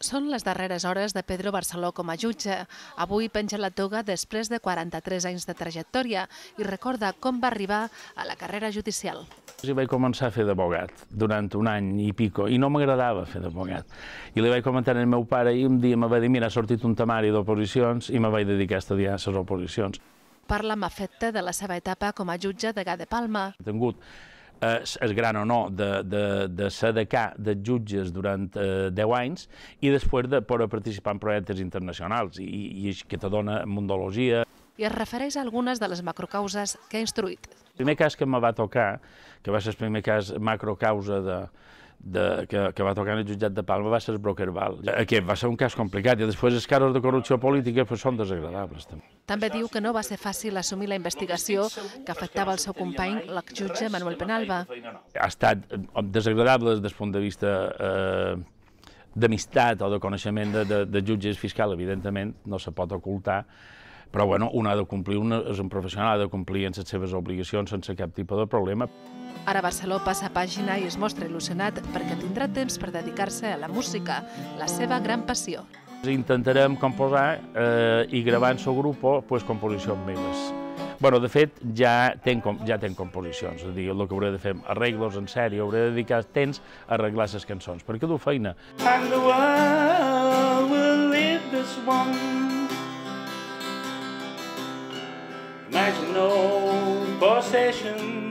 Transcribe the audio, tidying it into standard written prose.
Són les darreres hores de Pedro Barceló com a jutge. Avui penja la toga després de 43 anys de trajectòria i recorda com va arribar a la carrera judicial. Jo vaig començar a fer d'abogat durant un any i pico i no m'agradava fer d'abogat. I li vaig comentar al meu pare i un dia em va dir mira, ha sortit un temari d'oposicions i me vaig dedicar a estudiar les oposicions. Parla amb afecte de la seva etapa com a jutge de Gà de Palma. He tingut el gran honor de ser decà de jutges durant 10 anys i després de poder participar en projectes internacionals i que te dona mundologia. I es refereix a algunes de les macrocauses que ha instruït. El primer cas que me va tocar, que va ser el primer cas macrocausa que va tocar en el jutjat de Palma, va ser el Broquerbal. Aquest va ser un cas complicat i després els casos de corrupció política són desagradables. També diu que no va ser fàcil assumir la investigació que afectava el seu company, l'exjutge Manuel Penalba. Ha estat desagradable des del punt de vista d'amistat o de coneixement de jutges fiscal, evidentment, no se pot ocultar, però bueno, un ha de complir, és un professional, ha de complir en les seves obligacions sense cap tipus de problema. Ara Barceló passa pàgina i es mostra il·lusionat perquè tindrà temps per dedicar-se a la música, la seva gran passió. Intentarem composar i gravar en el grup composicions meves. Bueno, de fet, ja tenc composicions, és a dir, el que hauré de fer arreglos en sèrio, hauré de dedicar temps a arreglar les cançons, perquè du feina. And the world will live this one. Imagine no possession.